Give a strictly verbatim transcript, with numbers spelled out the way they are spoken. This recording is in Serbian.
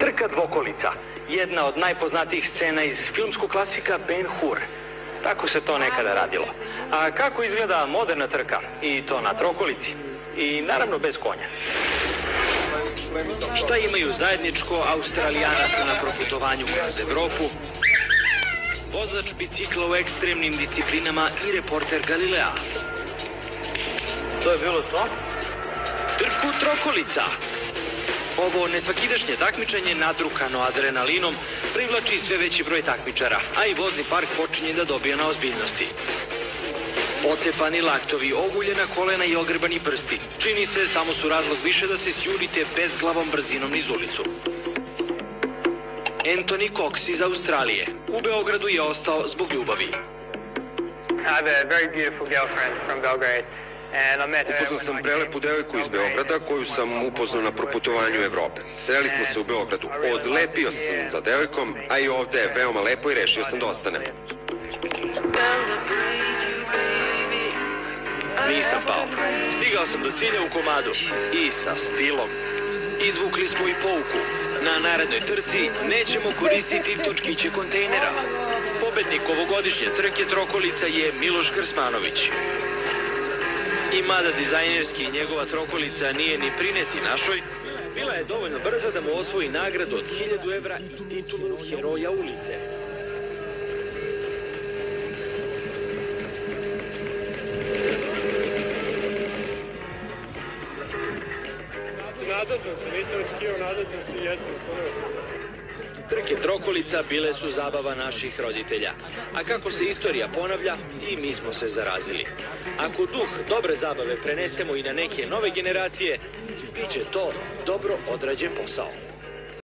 Trka dvokolica, jedna od najpoznatijih scena iz filmskog klasika Ben Hur. Tako se to nekada radilo. A kako izgleda moderna trka? I to na trokolici. I naravno bez konja. Šta imaju zajedničko Australijanaca na proputovanju kroz Evropu, vozač bicikla u ekstremnim disciplinama i reporter Galilea? To je bilo to? Trku trokolica. Ovo nesvakidašnje takmičenje, nadrukano adrenalinom, privlači sve veći broj takmičara, a i vozni park počinje da dobija na ozbiljnosti. Ocepani laktovi, oguljena kolena i ogrbani prsti. Čini se, samo su razlog više da se sjurite bezglavom brzinom niz ulicu. Anthony Cox iz Australije. U Beogradu je ostao zbog ljubavi. I have a very beautiful girlfriend from Belgrade. Upoznao sam prelepu devojku iz Beograda koju sam upoznao na proputovanju Evrope. Sreli smo se u Beogradu. Odlepio sam za devojkom, a i ovde je veoma lepo i rešio sam da ostanem. Nisam pao. Stigao sam do cilja u komadu. I sa stilom. Izvukli smo i pouku. Na narednoj trci nećemo koristiti točkiće kontejnera. Pobednik ovogodišnje trke trokolica je Miloš Krsmanović. I mada dizajnerski njegova trokolica nije ni prineti našoj, bila je dovoljno brza da mu osvoji nagradu od hiljadu evra i titulu heroja ulice. Nadao sam se, nisam očekivao, nadao sam se i jedno. Trke trokolica bile su zabava naših roditelja, a kako se istorija ponavlja, i mi smo se zarazili. Ako duh dobre zabave prenesemo i na neke nove generacije, bit će to dobro odrađen posao.